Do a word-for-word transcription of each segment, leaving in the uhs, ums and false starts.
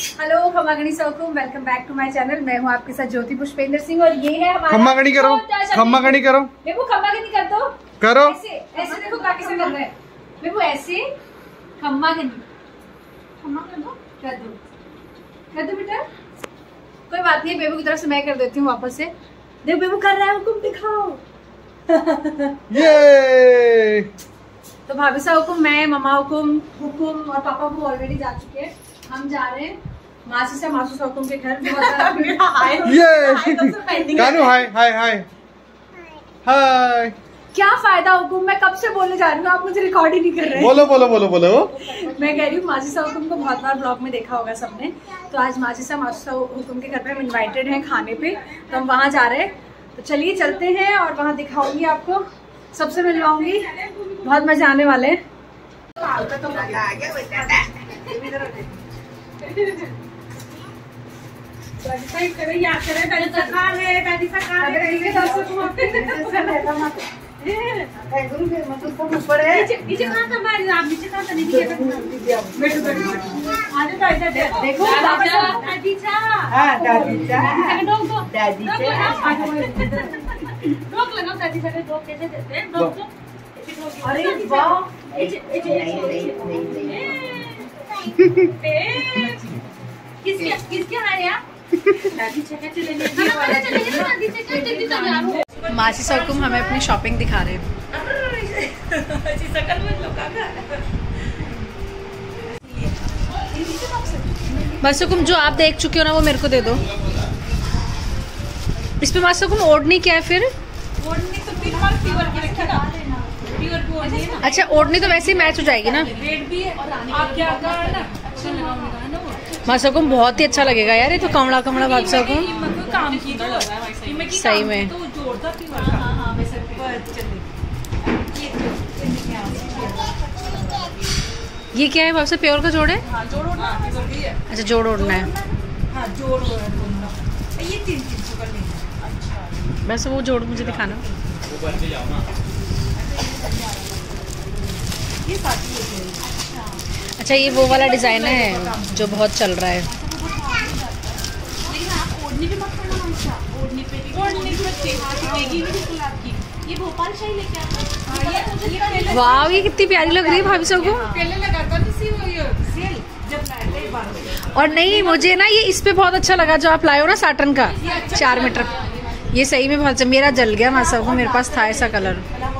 Hello खम्मागणी सौकुम, welcome back to my channel. मैं हूँ आपके साथ ज्योति पुष्पेंद्र सिंह और ये है हमारा खम्मागणी करो, खम्मागणी करो, मेरे को खम्मागणी कर दो, करो ऐसे ऐसे देखो काकी से कर रहे हैं, मेरे को ऐसे खम्मागणी खम्मा कर दो, कर दो कर दो बेटा, कोई बात नहीं, बेबू की तरफ से मैं कर देती हूँ वापस से। देखो बेबू कर रहा है, हुकुम दिखाओ। ये तो भाभी सा हुकुम, मैं ममा हुकुम हुकुम और पापा को ऑलरेडी जा चुके हैं। हम जा रहे हैं मासी से मासू सा हुकुम के घर। ये कानू हाय हाय हाय हाय। क्या फायदा हुकुम, मैं कब से बोलने जा रही हूँ, आप मुझे रिकॉर्ड ही नहीं कर रहे। बोलो बोलो बोलो बोलो। मैं कह रही हूँ मासी सा हुकुम को बहुत बार ब्लॉग में देखा होगा सबने। तो आज मासी सा मासू सा हुकुम के घर पे हम इनवाइटेड हैं खाने पे, तो हम वहाँ जा रहे हैं। तो चलिए चलते हैं और वहाँ दिखाऊंगी आपको, सबसे मिलवाऊंगी, बहुत मजा आने वाले हैं। देखो मासी सौकुम हमें अपनी शॉपिंग दिखा रहे हैं। मासूकुम जो आप देख चुके हो ना वो मेरे को दे दो। इस पे मासूकुम ओढ़नी क्या है फिर? ओढ़नी तो प्योर की रखेगा, प्योर की ओढ़नी है ना। अच्छा ओढ़नी तो वैसे ही मैच हो जाएगी ना। रेड भी है और आप क्या कर ना अच्छा लगाऊंगा ना वो। मासूकुम बहुत ही अच्छा लगेगा यार, ये तो कमला कमला भाग सको काम की तो सही में। तो जोड़ता प्योर का। हां हां वैसे ये क्या है वापस प्योर का जोड़ है? हाँ, जोड़ ओढ़ना है। अच्छा जोड़ ओढ़ना है। हाँ, जोड़ ओढ़ना ये तीन तीन सौ का लेना। अच्छा वैसे वो जोड़ मुझे दिखाना। वो बन के जाओ ना। ये साथी है। अच्छा अच्छा ये वो वाला डिजाइन है जो बहुत चल रहा है। लेकिन आप ओढ़नी पे मत करना हमेशा, ओढ़नी पे ओढ़नी पे हाथ बिल्कुल आपकी। ये भोपाल शाही लेके आना। वाह ये कितनी प्यारी लग रही है भाभी सबको। पहले लगाता नहीं सी वो ये सेल जब लाए थे बार। और नहीं मुझे ना ये इस पे बहुत अच्छा लगा जो आप लाए हो ना साटन का चार मीटर, ये सही में बहुत अच्छा। मेरा जल गया माँ सबको, मेरे पास था ऐसा कलर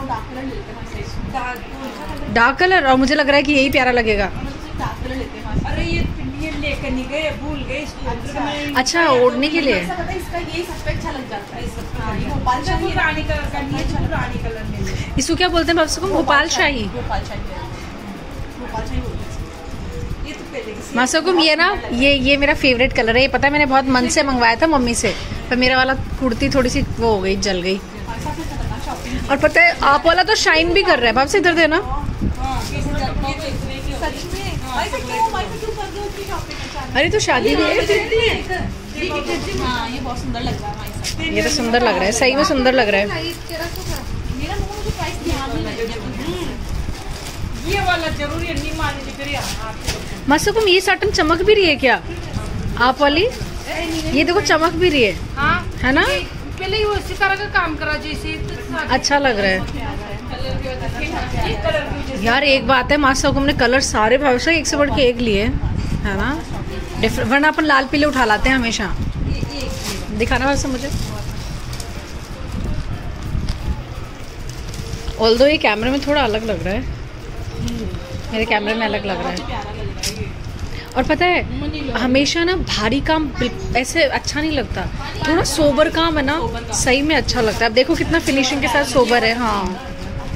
डार्क कलर, और मुझे लग रहा है कि यही प्यारा लगेगा। अरे ये लेकर नहीं गए, भूल गए। अच्छा ओढ़ने के लिए इसको क्या बोलते हैं भाभी? भोपाल शाही। मासूकुम ये ना ये ये मेरा फेवरेट कलर है, ये पता है मैंने बहुत मन से मंगवाया था मम्मी से, पर मेरा वाला कुर्ती थोड़ी सी वो हो गई, जल गई। और पता है आप वाला तो शाइन भी कर रहा है। भाभी से इधर देना। अरे तो शादी भी है। ये बहुत सुंदर लग रहा है। ये तो सुंदर लग रहा है, सही में सुंदर लग रहा है। ये वाला जरूरी है, नहीं माने करिए। मासूकुम ये साटन चमक भी रही है क्या आप वाली? ये देखो चमक भी रही है। हाँ है ना, पहले ही वो इसी तरह का काम करा जैसे अच्छा लग रहा है यार। एक बात है मासूकुम ने कलर सारे भाव से एक से बढ़ के एक लिए है ना, डिफरेंट, वरना अपन लाल पीले उठा लाते हैं हमेशा। दिखाना वैसे मुझे, ऑल्दो ये कैमरे में थोड़ा अलग लग रहा है, मेरे कैमरे में अलग लग रहा है। और पता है हमेशा ना भारी काम ऐसे अच्छा नहीं लगता, थोड़ा सोबर काम है ना सही में अच्छा लगता है। अब देखो कितना फिनिशिंग के साथ सोबर है। हाँ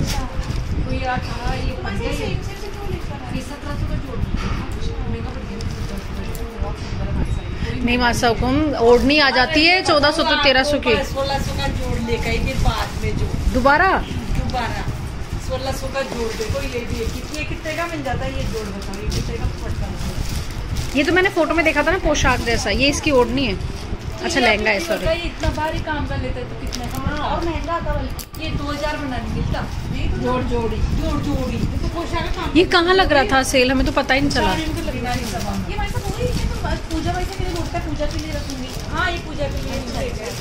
नहीं मासूकुम ओढ़नी आ जाती है चौदह सौ तो तेरह सौ की, सोलह सौ का जोड़ लेकर फिर बाद में जो दोबारा दोबारा सोलह सौ का जोड़ देखो। ये भी कितने कितने का मिल जाता है ये जोड़, बताओ ये कितने का पड़ता। ये तो मैंने फोटो में देखा था ना पोशाक जैसा, ये इसकी ओढ़नी है। अच्छा लहंगा है सॉरी। इतना भारी काम कर लेते तो कितने का और महंगा आता है। ये दो हजार बना नहीं मिलता, जोड़ जोड़ी जोड़ जोड़ी पोशाक। ये कहाँ लग रहा था सेल, हमें तो पता ही नहीं चला। पूजा के लिए रखूंगी। हाँ ये पूजा के लिए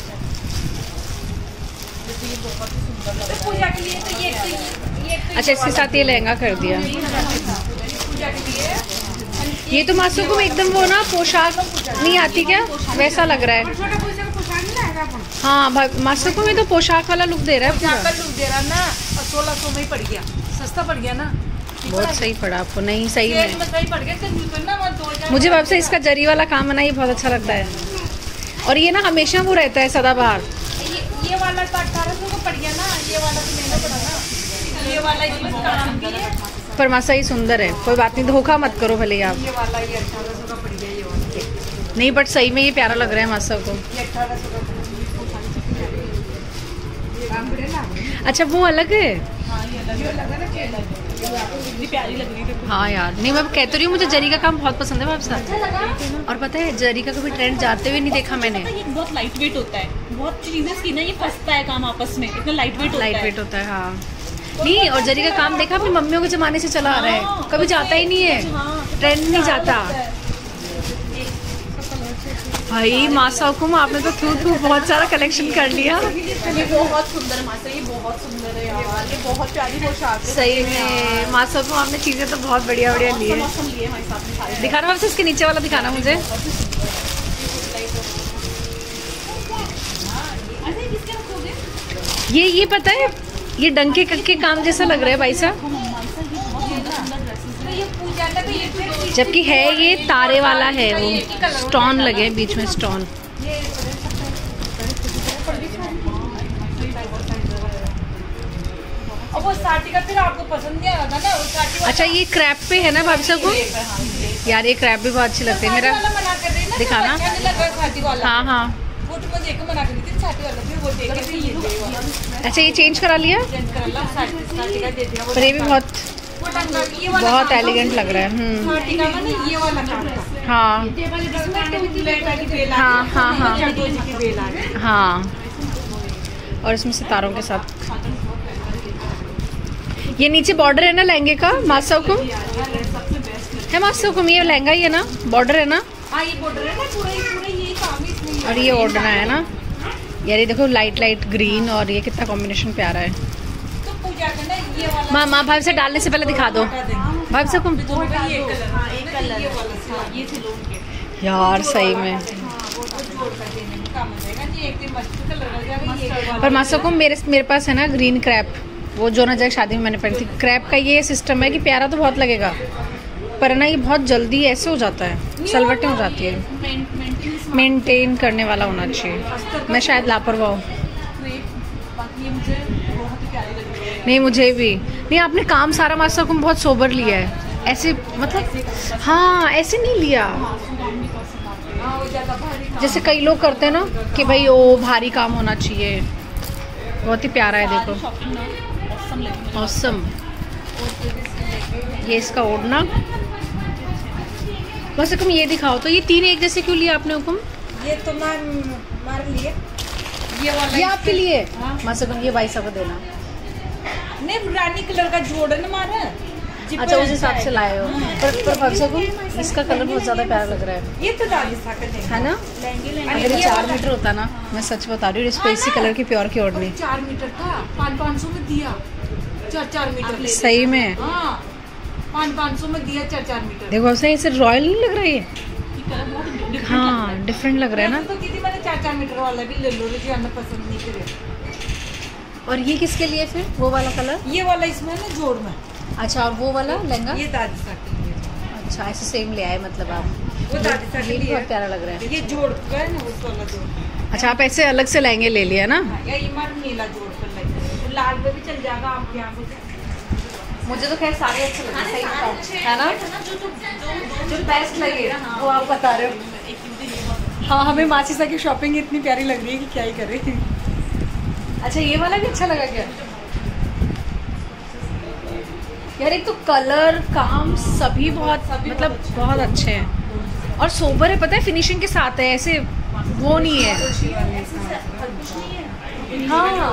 बहुत ही सुंदर लग रहा है। पूजा के लिए तो ये ये अच्छा इसके साथ ये लहंगा कर दिया। पूजा के लिए ये तो मासूम को एकदम वो ना पोशाक नहीं आती क्या, वैसा लग रहा है। हाँ मासूम को में तो पोशाक वाला लुक दे रहा है, पोशाक का लुक दे रहा ना। और सोलह सौ में ही पड़ गया, सस्ता पड़ गया ना। बहुत सही पड़ा आपको। नहीं सही में सही पड़ गया। मुझे वैसे से इसका जरी वाला काम है ना, ये बहुत अच्छा लगता है। और ये ना हमेशा वो रहता है सदाबहार। ये, ये वाला तो अठारह सौ को पड़ गया ना, ये वाला तो महंगा पड़ा ना। ये वाला इसमें काम भी है पर मासा ही सुंदर है, कोई बात नहीं, धोखा मत करो भले आप। ये वाला ये अठारह सौ का पड़ गया ये वाला। नहीं बट सही में ये प्यारा लग रहा है मासा को। ये अठारह सौ का। अच्छा वो अलग है। हाँ ये अलग है ना, कितनी प्यारी लग रही है। हाँ यार नहीं मैं कहती रही हूँ, मुझे जरी का काम बहुत पसंद है भाभी साहब। और पता है जरी का कभी ट्रेंड जाते हुए नहीं देखा मैंने। ये बहुत लाइट वेट होता है, बहुत चीजें की ना ये फंसता है काम आपस में, इतना लाइट वेट होता है। लाइट वेट होता है हाँ। नहीं और जरी का काम देखा अपनी मम्मियों के जमाने से चला आ रहा है, कभी जाता ही नहीं है, ट्रेंड नहीं जाता। भाई मासा हुकुम आपने तो थू थू बहुत सारा कलेक्शन कर लिया। ये बहुत सुंदर मासा, ये बहुत सुंदर है यार, ये बहुत प्यारी पोशाक है। सही में मासा हुकुम आपने चीजें तो बहुत बढ़िया बढ़िया ली है। दिखाना वापस इसके नीचे वाला दिखाना मुझे। ये ये पता है ये डंके कक्के काम जैसा लग रहा है भाई साहब, जबकि है ये तारे वाला है, वो स्टोन लगे हैं बीच में, स्टोन। और वो साटी का फिर आपको पसंद नहीं आ रहा था ना, वो साटी। अच्छा ये क्रैप पे है ना भाभी साहब को। यार ये क्रैप भी बहुत अच्छी लगती है। मेरा दिखाना। हाँ हाँ वो तो मुझे एक मना कर दी थी साटी वाला, फिर वो देख के ये दे वाला। अच्छा ये चेंज करा लिया, चेंज कर ला, साटी साटी का दे दिया। पर ये भी बहुत बहुत एलिगेंट लग रहा है। हम्म साटी का ना ये वाला काटता। हाँ हाँ हाँ हाँ हाँ। और इसमें सितारों के साथ ये नीचे बॉर्डर है ना लहंगे का मासा हुकुम है। मासा हुकुम ये लहंगा ही है ना, बॉर्डर है ना। हाँ ये बॉर्डर है ना पूरा, पूरा ये काम ही इसमें। और ये ओढ़ना है ना यार, ये देखो लाइट लाइट ग्रीन और ये कितना कॉम्बिनेशन प्यारा है। तो पूजा करना ये वाला। माँ माँ भाभी से डालने से पहले दिखा दो भाभी से हुकुम। ये कलर, हाँ एक कलर ये वाला, ये थे लोग के यार सही में। पर मासा हुकुम मेरे मेरे पास है ना ग्रीन क्रैप, वो जो ना जगह शादी में मैंने पहनी थी। क्रैप का ये सिस्टम है कि प्यारा तो बहुत लगेगा पर ना ये बहुत जल्दी ऐसे हो जाता है, सलवटें हो जाती है। मेंटेन करने वाला होना चाहिए। मैं शायद लापरवाह हूँ। नहीं मुझे भी नहीं, आपने काम सारा मासा हुकुम बहुत सोबर लिया है ऐसे, मतलब हाँ ऐसे नहीं लिया जैसे कई लोग करते हैं ना कि भाई ओ भारी काम होना चाहिए। बहुत ही प्यारा है देखो, ऑसम। ये इसका ओढ़ना। बस हुकुम ये दिखाओ तो, ये तीन एक जैसे क्यों लिया आपने हुकुम? ये तो मैं मार लिए, ये वाला ये आपके लिए। मासा हुकुम ये भाई साहब को देना। नहीं रानी कलर का जोड़न मारा। अच्छा उस हिसाब से लाए हो। पर पर भाभी साहब इसका कलर बहुत ज्यादा प्यारा लग रहा है। ये तो राजस्थान का है ना। अगर ये चार मीटर होता ना, मैं सच बता रही हूँ, इस पे इसी कलर की प्योर की ओढ़नी। चार मीटर था, पाँच पाँच सौ में दिया, चार चार मीटर। सही में हाँ पाँच पाँच सौ में दिया, चार चार मीटर। देखो सही इसे रॉयल नहीं लग रहा है। हाँ डिफरेंट लग रहा है ना। तो दीदी मैंने चार चार मीटर वाला भी ले लो, जो हमें पसंद नहीं करे। और ये किसके लिए फिर वो वाला कलर? ये वाला इसमें ना जोड़ में। अच्छा और वो वाला लहंगा? ये दादी सा के लिए। अच्छा ऐसे सेम ले आए मतलब आप। वो दादी सा के ये लिए बहुत प्यारा लग रहा है। ये जोड़ का है ना उस वाला जोड़। अच्छा आप ऐसे अलग से लहंगे ले लिया ना। या ये मार नीला जोड़ कर ले, लाल पे भी चल जाएगा आपके यहाँ पे। मुझे तो खैर सारे अच्छे लगे, सही बताऊं है ना, जो बेस्ट लगे वो आप बता रहे हो। हाँ हमें माचिसा की शॉपिंग इतनी प्यारी लग रही है कि क्या ही करें। अच्छा ये वाला भी अच्छा लगा क्या यार? एक तो कलर काम सभी बहुत मतलब बहुत अच्छे हैं और सोबर है, पता है फिनिशिंग के साथ है, ऐसे वो नहीं है। हाँ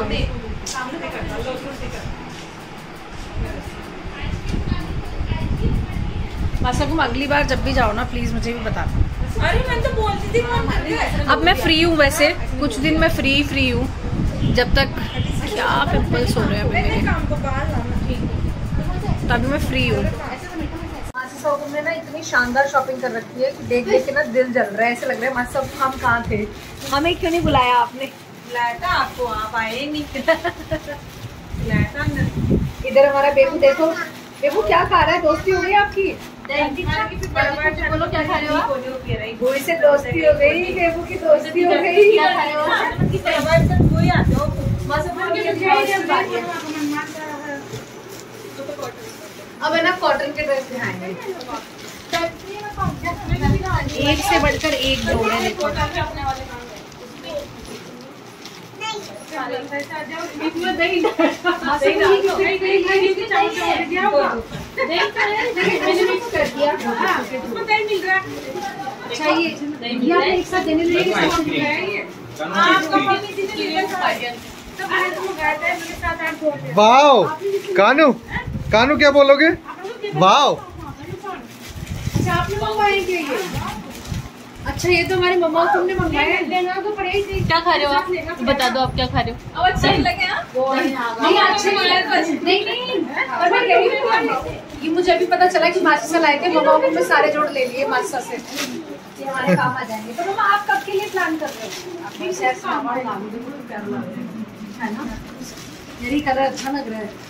मासा तुम अगली बार जब भी जाओ ना प्लीज मुझे भी बताना। अरे मैं तो बोलती थी कौन कर रहा है। अब मैं फ्री हूँ, वैसे कुछ दिन मैं फ्री फ्री हूँ, जब तक क्या पिंपल्स हो रहे हैं मेरे, काम को बाहर लाना तभी मैं फ्री हूँ। ने ना इतनी शानदार शॉपिंग कर रखी है कि देख देख के ना दिल जल रहा है, ऐसे लग रहा है मासी साहब हम कहाँ थे, हमें क्यों नहीं बुलाया आपने? बुलाया था आपको, आप आए नहीं। बुलाया था अंदर। इधर हमारा बेबू देखो, बेबू क्या खा रहा है? दोस्ती हो गई आपकी? बोलो क्या खा रहे हो आप? गोई से दोस्ती हो गई, बेबू की दोस्ती हो गई। क्या खा रहे हो? अब है ना कॉटन के ड्रेस दिखाएंगे, एक से बढ़कर एक जोड़ है। देखो अच्छा ये एक साथ देने लगे। वाओ कानू, कानू क्या बोलोगे? वाओ अच्छा आपने मंगवाएंगे ये? अच्छा ये तो हमारी मम्मा को तुमने मंगाया, देना तो पड़ेगा। क्या खा रहे हो आप? बता दो आप क्या खा रहे हो? अब अच्छे लगे नहीं अच्छे नहीं नहीं पर मैं कह रही हूँ ये मुझे अभी पता चला कि मासा लाए थे, मम्मा को मैं सारे जोड़ ले लिए मासा से, ये हमारे काम आ जाएंगे। तो मम्मा आप कब के लिए प्लान कर रहे हो? अपनी शहर से है ना, मेरी कलर अच्छा लग रहा है।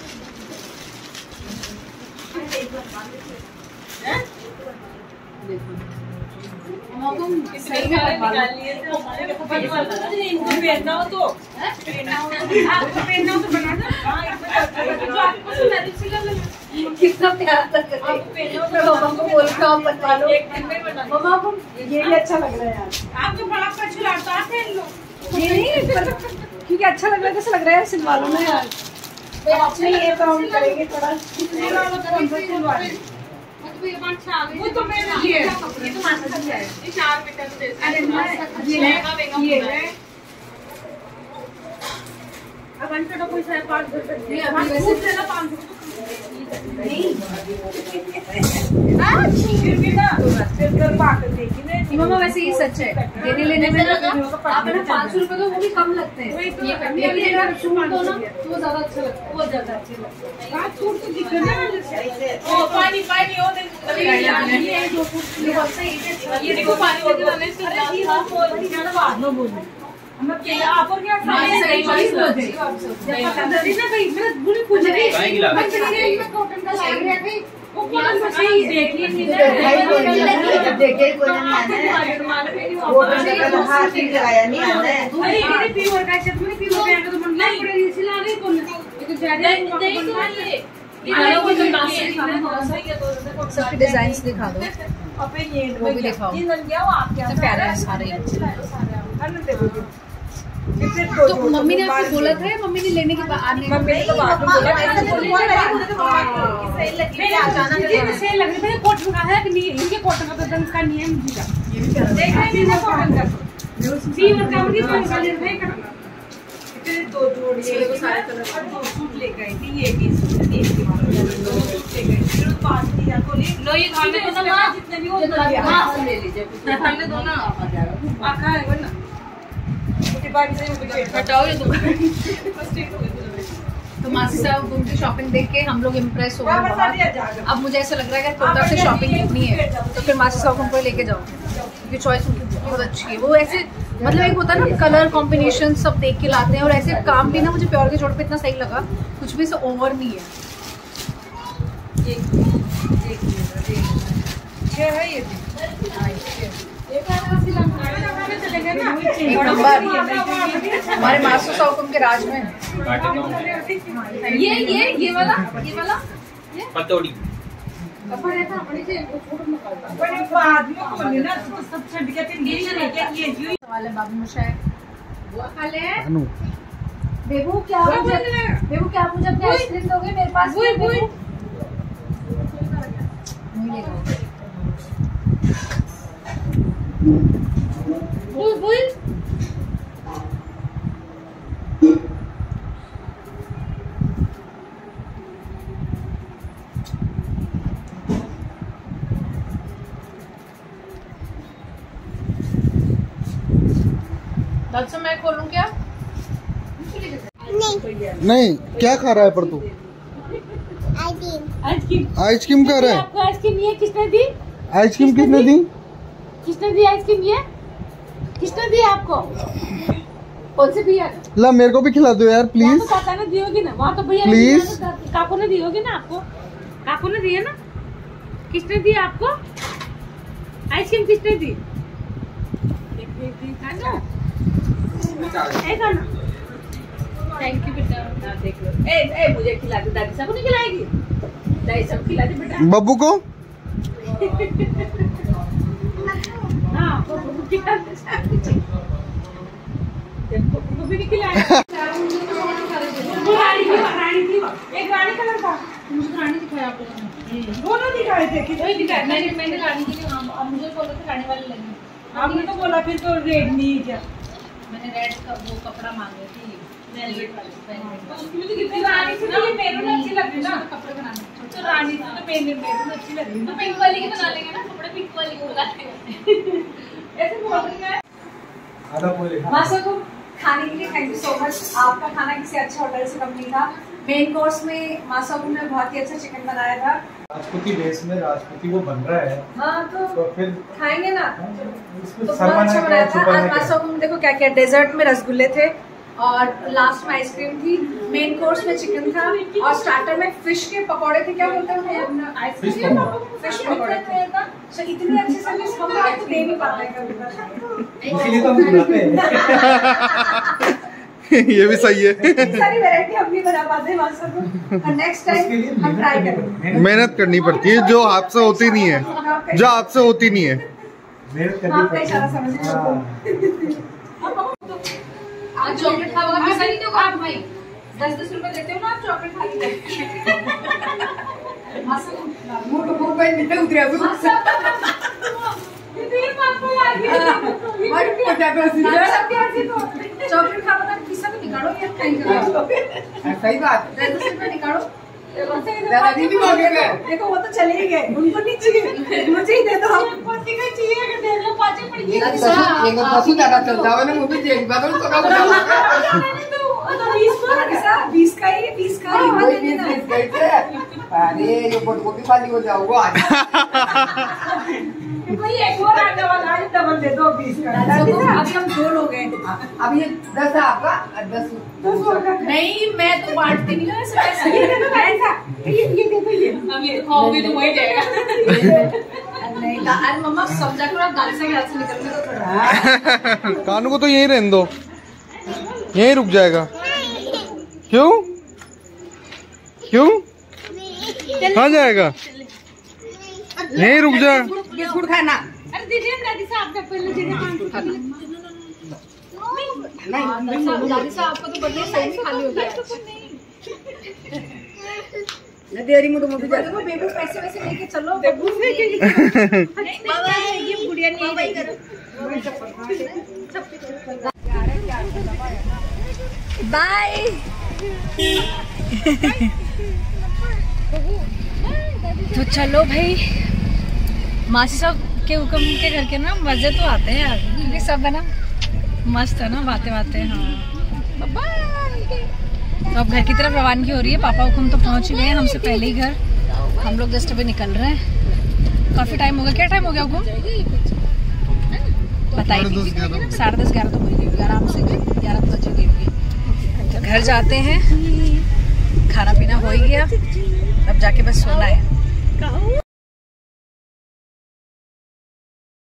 सही में पहनना हो तो कितना प्यार लग रहा है। मम्मा को बोलता हूँ बनवा लो, मम्मा को ये भी अच्छा लग रहा है यार। आप तो बड़ा पछुलाता है लो ये नहीं पर क्योंकि अच्छा लग रहा है, कैसा लग रहा है सिलवा लो ना यार। अपने ये तो हम करेंगे थोड़ा, वो तो मेरे लिए ये तो मासा का है, ये चार मीटर तो जैसे अरे मैं ये ये है अब अंतर का कोई साढ़े पाँच सौ रुपये ये अभी वैसे देना पाँच सौ नहीं फिर भी ना फिर कर पाकर देखी नहीं। मम्मा वैसे ये सच है, देने लेने में आप है ना पाँच सौ रुपए तो वो भी कम लगते हैं, लेकिन अगर सूट हो ना तो वो ज्यादा अच्छा लगता है, बहुत ज्यादा अच्छे लगता है। आप सूट तो दिख रहा है ओ पानी पानी हो दे ये दो फुट ये बहुत सही है। ये देखो पानी लेके आने से था बोल बाद में बोल हम क्या आप और क्या सही चॉइस हो गई। पता नहीं ना कहीं मैं बुरी पूछ रही मैं कॉटन का लाग रहा है वो कौन सा सही देखिए नहीं देखे कोई नहीं आना है, वो तो हाथ ही लगाया नहीं आना है। अरे ये प्योर का शर्ट में प्योर का तो बनना पड़ेगा, सिला नहीं कौन ये तो ज्यादा नहीं तो ये ये वो तो काफी सबके डिजाइन्स दिखा दो, अबे ये वो भी दिखाओ। ये लग गया वो आप क्या प्यारे हैं सारे। तो तो मम्मी ने आपको बोला था, मम्मी ने लेने के बाद आने मम्मी ने तो बात में बोला ऐसा बोलवा रही मुझे तो मम्मा सही लग रही है अचानक ये सही लग रही है। कॉटन का है कि नहीं, इनके कॉटन का तो दंग का नहीं है मुझे ये भी देख रहे हैं ना कॉटन का सी वर्क का भी तो निकाल रहे हैं इतने दो जोड़िए वो सारे कलर और दो सूट ले गई थी, ये भी सूट एक के बाद दो सूट ले गई फिर पांच दिया तो ले लो ये खाने को ना जितने भी हो हां ले लीजिए खाने दो ना आखा है ना हटाओ ये दुकान। तो मासी साहब उनकी शॉपिंग देख के हम लोग इम्प्रेस हो गए बहुत। अब मुझे ऐसा लग रहा है अगर कोटा से शॉपिंग करनी है तो फिर मासी साहब हमको लेके जाओ, क्योंकि चॉइस उनकी बहुत अच्छी है। वो ऐसे मतलब एक होता है ना कलर कॉम्बिनेशन सब देख के लाते हैं, और ऐसे काम भी ना मुझे प्योर के जोड़ पे इतना सही लगा, कुछ भी से ओवर नहीं है। हमारे मास्टर साहब के राज में ये ये ये वाला ये वाला पतौड़ी बड़े बाद में खोलने ना तो सब छट गया फिर ये लेके ये जो सवाल है बाबू मुशाय वो खा ले कानू बेबू क्या मुझे बेबू क्या मुझे अपने आइसक्रीम दोगे मेरे पास? बुई बुई बुई बुई दादू मैं खोलूं क्या? नहीं, क्या खा रहा है पर तू? आइसक्रीम आइसक्रीम खा रहा है? आपको आइसक्रीम ये किसने दी? आइसक्रीम किसने दी? किसने दी आइसक्रीम ये? किसने दी आपको? कौन से भैया? ला मेरे को भी खिला दो यार प्लीज। तो काका ने दी होगी ना, वहाँ तो भैया प्लीज। काकू ने दी होगी ना आपको? काकू ने दी है ना? किसने दी आपको आइसक्रीम? किसने दी? थैंक यू बेटा। देख लो। ए ए मुझे खिला दे, दादी साहब को नहीं खिलाएगी? दादी साहब खिला दे बेटा। बब्बू को? हाँ बब्बू को खिला दे। बब्बू भी नहीं खिलाएगा। वो रानी थी, रानी थी, एक रानी कलर का। मुझे रानी दिखाया आप लोगों ने। दोनों दिखाए थे कि वही दिखाए। मैंने मैंने रानी की अब मुझे बोल रहे थे रानी वाली लगी। आपने तो बोला फिर तो रेड नहीं क्या? मैंने रेड का वो कपड़ा मांगे थी वेलवेट वाली। उसमें तो कितनी रानी थी, ये मेरून अच्छी लग रही ना। कपड़े बनाने तो रानी थी तो मेरे मेरून अच्छी लग रही तो पिंक वाली की बना लेंगे ना, कपड़े पिंक वाली की बना लेंगे। ऐसे बोल रही है। आधा बोले। मास्टर को खाने के लिए थैंक यू सो मच। आपका खाना किसी अच्छे होटल से कम नहीं था। मेन कोर्स में मास्टर ने बहुत ही अच्छा चिकन बनाया था। राजपूती बेस में राजपूती वो बन रहा है हाँ तो, तो फिर खाएंगे ना। इसमें तो बहुत शर्माना अच्छा क्या, बनाया था। छुपाना आज क्या? मास्टर ने देखो क्या क्या, डेजर्ट में रसगुल्ले थे और लास्ट में आइसक्रीम थी। मेन कोर्स में चिकन था और स्टार्टर में फिश के पकौड़े थे। क्या बोलते हैं? फिश फिश पकौड़े थे। तो इतनी अच्छी सर्विस हम लोग तो दे नहीं पाते कभी। इसीलिए तो हम बुलाते हैं। ये भी सही है। सारी वैरायटी हम नहीं बना पाते मास्टर को। नेक्स्ट टाइम हम ट्राई करेंगे। मेहनत करनी पड़ती है जो आपसे होती नहीं है, जो आपसे होती नहीं है। मेहनत करनी आपका इशारा समझ पड़ती है। आप चॉकलेट खाओगे? पैसा नहीं दोगे आप भाई? दस दस रुपए देते हो ना आप चॉकलेट खा लीजिए। मुंह मुंह पे नहीं उतरे चॉकलेट खा बता किस्सा भी निकालो यार। सही बात। दस दस रुपए निकालो। दादाजी भी मांगे गए। देखो वो तो चले ही गए, उनको नहीं चाहिए, मुझे ही दे दो। एक पशु दादा चलता है ना, वो भी देख बदल तो बीस का ही बीस का ही कोई बीस बीस कैसे? अरे ये फोटोकॉपी खाली हो जाओगे आज। भाई एक और आने वाला है, डबल दे दो बीस का। अभी हम दो लोग हैं। अब ये दस है आपका, दस नहीं मैं तो बांटती नहीं ना ऐसे। ये दे दो ऐसा, ये ये दे दो ये। अब ये खाओगे तो वही जाएगा। नहीं अरे मम्मा समझा करो, आप गाल से गाल से निकल गए तो कानू को तो यहीं रहने दो, यहीं रुक जाएगा। क्यों क्यों कहाँ जाएगा? यहीं रुक जा। बिस्कुट खाना। अरे दीजिए दादी साहब का पहले जगह पाँच सौ खाना। दादी साहब आपको तो बढ़िया सही खाली हो गया। देरी मुझे मुझे देखो बेबी पैसे वैसे लेके चलो। ये गुड़िया नहीं है। बाय। तो चलो भाई, मासी साहब के हुक्म के घर के ना मजे तो आते हैं यार, क्योंकि सब है ना मस्त है ना, बातें बातें। हाँ तो अब घर की तरफ रवानगी हो रही है। पापा हुक्म तो पहुंच ही गए हैं हमसे पहले ही घर। हम लोग जस्ट अभी निकल रहे हैं। काफी टाइम हो गया। क्या टाइम हो गया हुक्म बताइए? साढ़े दस ग्यारह तो हो गई, आराम से ग्यारह बजे गई। तो घर जाते हैं, खाना पीना हो ही गया, अब जाके बस सोना है।